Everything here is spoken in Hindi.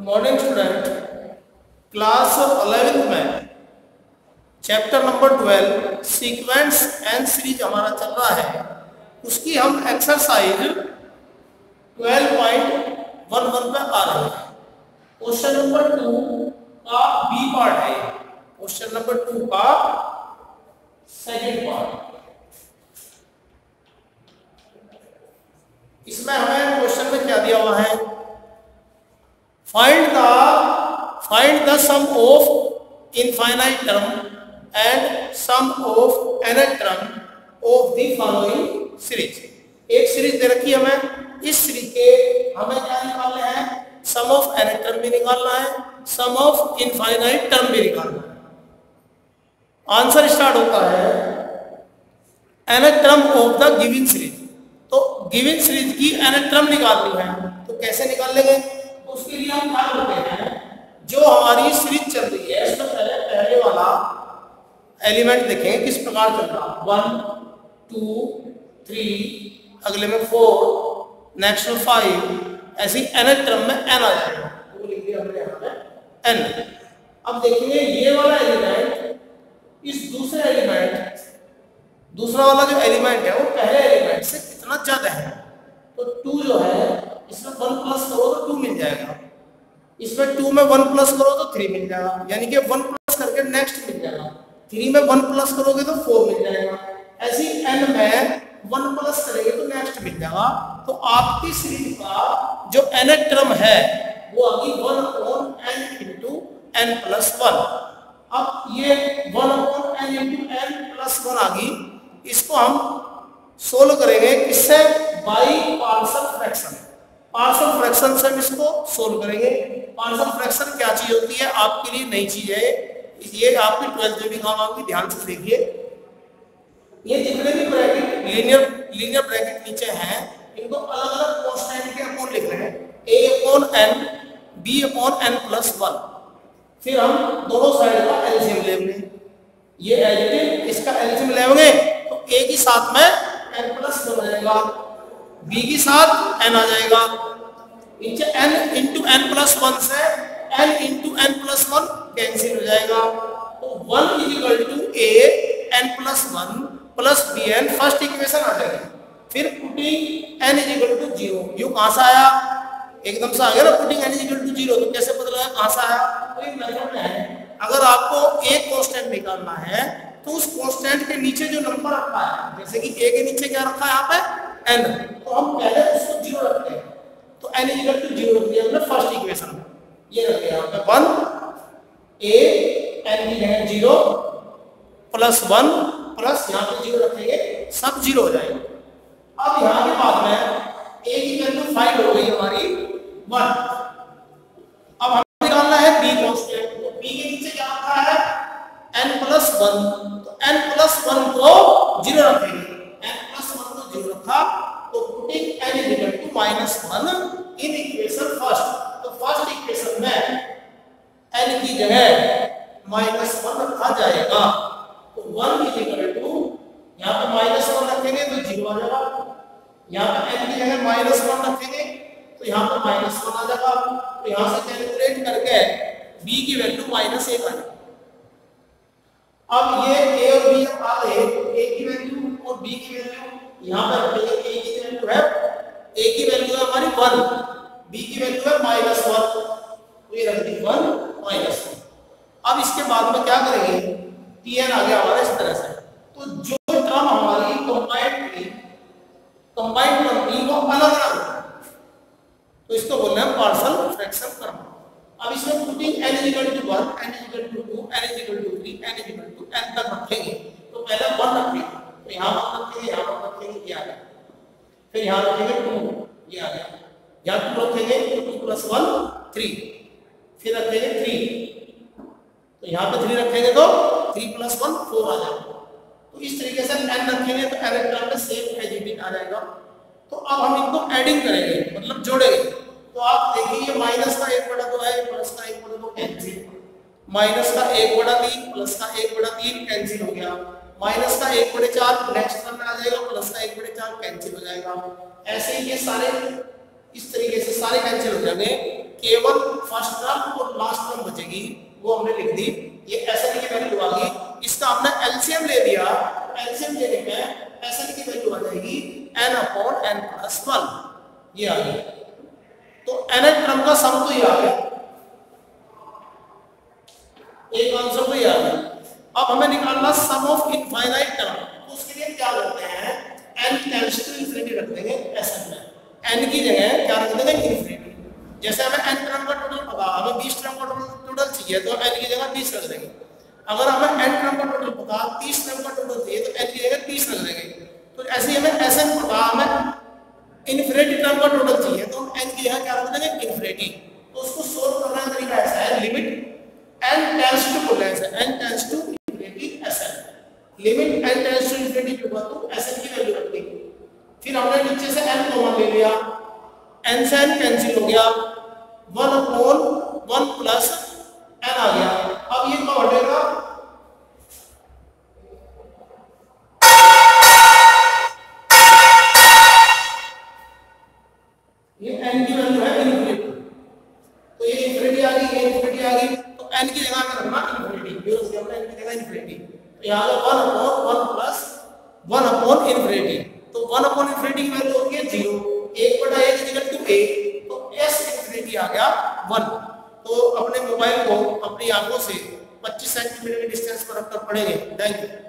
मॉर्निंग स्टूडेंट, क्लास 11th में chapter number 12 sequence and series हमारा चल रहा है। उसकी हम एक्सरसाइज 12.11 पे आ रहे हैं। क्वेश्चन नंबर 2 का बी पार्ट है। क्वेश्चन नंबर 2 का सेकंड पार्ट। इसमें हमें क्वेश्चन में क्या दिया हुआ है? Find the sum of infinite term and sum of nth term of the following series. एक सीरीज दे रखी है हमें, इस सीरीज के हमें क्या निकालना है? सम ऑफ nth टर्म भी निकालना है, सम ऑफ इनफाइनाइट टर्म भी निकालना है। आंसर स्टार्ट होता है nth term of the given series. तो गिवन सीरीज की nth टर्म निकालनी है, तो कैसे निकाल लेंगे? उसके लिए हम क्या करते हैं, जो हमारी सीरीज चल रही है इसमें पहले वाला एलिमेंट देखेंगे किस प्रकार चल रहा है। 1 2 3, अगले में 4, नेक्स्ट में 5, ऐसी nth टर्म में n आ जाएगा। तो लिख दिया हमने यहाँ पे n। अब देखेंगे ये वाला एलिमेंट इस दूसरा वाला जो एलिमेंट है वो पहले एलिमेंट से कितना ज्यादा है। तो 2 जो है इसमें 1 प्लस करो तो 2 मिल जाएगा, इसमें 2 में 1 प्लस करो तो 3 मिल जाएगा, यानी कि 1 प्लस करके नेक्स्ट मिल जाएगा। 3 में 1 प्लस करोगे तो 4 मिल जाएगा। ऐसी n में 1 प्लस करेंगे तो नेक्स्ट मिल जाएगा। तो आपकी सीरीज का जो nth टर्म है वो आ गई 1/n इंटू n प्लस 1। अब ये 1/n इंटू n प्लस 1 आ गई, इसको हम सोल्व करेंगे किससे? By partial fraction. Partial fraction से हम इसको सोल्व करेंगे। पार्शियल फ्रैक्शन क्या चीज होती है? आपके लिए नई चीज है, ये आपकी 12th में भी काम आएगी। ध्यान से देखिए, ये जितने भी ब्रैकेट लीनियर ब्रैकेट नीचे हैं इनको अलग अलग कांस्टेंट के अपोन लिख रहे हैं। a/n b/n plus 1। फिर हम दोनों साइड का एलसीएम लेंगे। ये एडिटिव, इसका एलसीएम लेंगे तो a के साथ में n प्लस 1 आ जाएगा, b के साथ n आ जाएगा। नीचे n इंटू n प्लस 1 से n into n plus 1 cancel हो जाएगा। तो 1 is equal to a n plus 1 plus bn, first equation आ जाएगी। फिर putting n is equal to 0। यू कहां से आया? एकदम से आ गया ना, putting n is equal to 0। तो कैसे पता लगा कहां से आया? तो एक मेथड है, अगर आपको एक कांस्टेंट निकालना है तो उस कांस्टेंट के नीचे जो नंबर रखा है, जैसे कि a के नीचे क्या रखा है यहाँ पे n, तो हम पहले उसको 0 रखते हैं। तो n इज इक्वल टू 0 रख दिया हमने फर्स्ट इक्वेशन में। ये रख दिया यहाँ पे 1 a n की जगह 0 प्लस 1 प्लस यहाँ पे 0 रखेंगे, सब 0 हो जाएगा। अब यहाँ के बाद में a की वैल्यू 5 हो गई हमारी 1। अब हमें निकालना है b कांस्टेंट। तो b के नीचे क्या रखा है? n plus 1। तो n प्लस 1 को 0 रखेंगे। n प्लस 1 को 0 रखा तो putting n is equal to -1 in equation first. तो फर्स्ट इक्वेशन में n की जगह -1 रखा जाएगा। तो 1 इज इक्वल टू, यहाँ पे -1 रखेंगे तो 0 आ जाएगा। यहाँ पे n की जगह -1 रखेंगे तो यहाँ पे -1 आ जाएगा। तो यहाँ से कैलकुलेट करके b की वैल्यू -1 आ जाएगी। अब ये a और b आ गए, a की वैल्यू और b की वैल्यू यहाँ पर रखेंगे। a की वैल्यू है, a की वैल्यू है हमारी 1, b की वैल्यू है -1। तो ये रख दी 1 -1। अब इसके बाद में क्या करेंगे? tn आ गया हमारा इस तरह से। तो जो टर्म हमारी कंबाइंड टर्म थी वो अलग अलग, तो इसको बोलना है पार्शियल फ्रैक्शन टर्म। अब इसमें putting n is equal to 1, n is equal to 2, n is equal to 3, n is equal to n तक रखेंगे। तो पहले 1 रखेंगे, तो यहाँ 1 रखेंगे, यहाँ 1 रखेंगे, ये आ गया। फिर यहाँ रखेंगे 2, ये आ गया। यहाँ 2 रखेंगे तो 2 प्लस 1 3, फिर रखेंगे 3, तो यहाँ पे 3 रखेंगे तो 3 प्लस 1 4 आ जाएगा। तो इस तरीके से n रखेंगे तो n टर्म में सेम एज इट इज आ जाएगा। तो अब हम इनको एडिंग करेंगे, मतलब जोड़ेंगे। तो आप देखिए ये माइनस का 1/2 है, प्लस का 1/2 कैंसिल, माइनस का 1/3 प्लस का 1/3 कैंसिल हो गया, माइनस का 1/4 नेक्स्ट टर्म में आ जाएगा, प्लस का 1/4 कैंसिल हो जाएगा। ऐसे ही ये सारे इस तरीके से सारे कैंसिल हो जाएंगे। केवल फर्स्ट टर्म और लास्ट टर्म बचेगी, वो हमने लिख दी। ये SN की वैल्यू आ गई, इसका हमने एलसीएम ले लिया। एलसीएम लेने पे SN की वैल्यू आ जाएगी n/n+1, ये आ गई। तो nth टर्म का सम तो ये आ गया, एक आंसर तो ये आ गया। अब हमें निकालना सम ऑफ इनफाइनाइट टर्म, तो उसके लिए क्या करते हैं, n टेंड्स टू इनफिनिटी रख देंगे SN में, n की जगह क्या रख देंगे, इनफिनिटी। जैसे हमें n टर्म का टोटल पता, हमें 20 टर्म का टोटल चाहिए तो n की जगह 20 रख देंगे। अगर हमें n टर्म का टोटल पता, 30 टर्म का टोटल चाहिए तो n की जगह 30 रख देंगे। तो ऐसे ही हमें SN पता, हमें इनफिनिटी टर्म का टोटल चाहिए तो हम n की जगह क्या रख देंगे, इनफिनिटी। तो उसको सोल्व करने का तरीका ऐसा है, लिमिट n टेंड्स टू बोलना है, n tends to infinity SN, limit n tends to infinity की बात तो SN की वैल्यू रख दी। फिर हमने नीचे से n कॉमन ले लिया, n से n कैंसिल हो गया, 1/1 प्लस n आ गया। अब ये क्या हटेगा, ये n की वैल्यू है इनफिनिटी, तो ये इनफिनिटी आ गई, ये इनफिनिटी आ गई, तो n की जगह में रखना इनफिनिटी, यूज करना n की जगह इनफिनिटी। तो यहाँ पे 1/1 प्लस 1/इनफिनिटी, तो 1/इनफिनिटी की वैल्यू होगी 0, 1/1 इक्वल टू 1, तो s इनफिनिटी आ गया 1। तो अपने मोबाइल को अपनी आंखों से 25 सेंटीमीटर की डिस्टेंस पर रखकर पढ़ेंगे। Thank you.